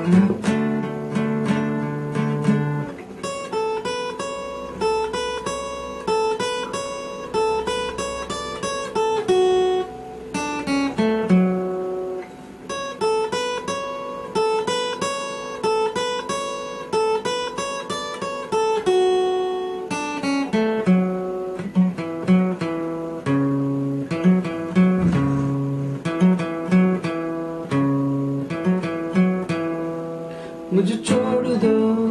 मुझे छोड़ दो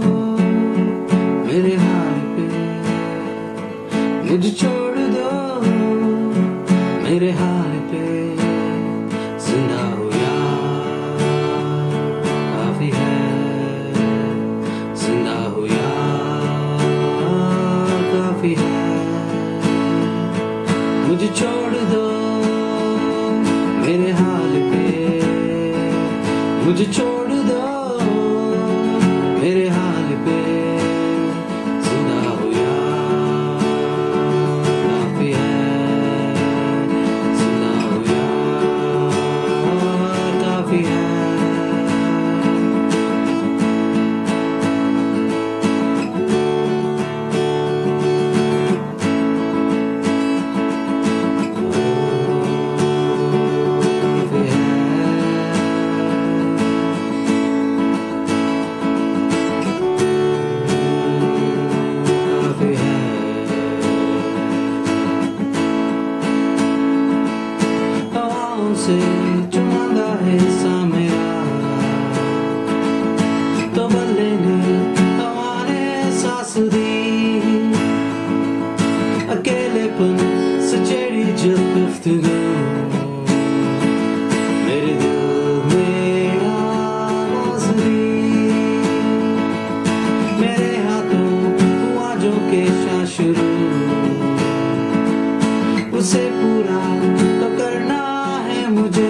मेरे हाल पे, मुझे छोड़ दो मेरे हाल पे, जिंदा हो यार काफी है, जिंदा हो यार काफी है। मुझे छोड़ दो मेरे हाल पे, मुझे छोड़ दो मेरे हाल पे, जिंदा हो यार काफी है, जिंदा हो यार काफी है। से चुना हिस्सा मेरा तो बल्ले ने हमारे सांस दी, अकेलेपन से चढ़ी जब गुफ्तगू मेरे दिल में आवाज़ दी, मेरे हाथों हुआ जो केशा शुरू, उसे पूरा तो करना मुझे,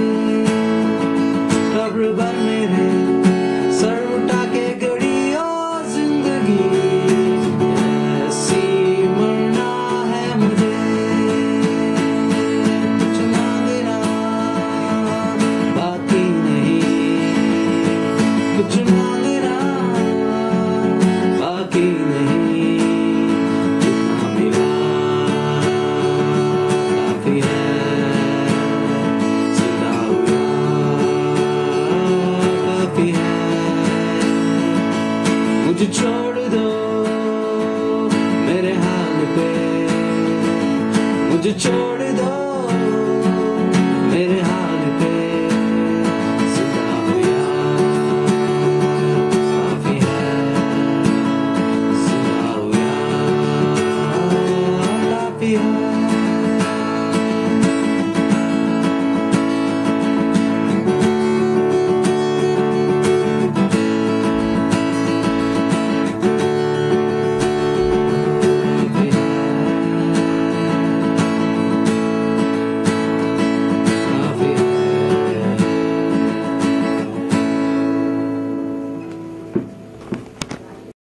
कब्र पर मेरे सर उठा के गड़ी ओ जिंदगी, ऐसी मरना है मुझे, कुछ ना देना बाकी नहीं, कुछ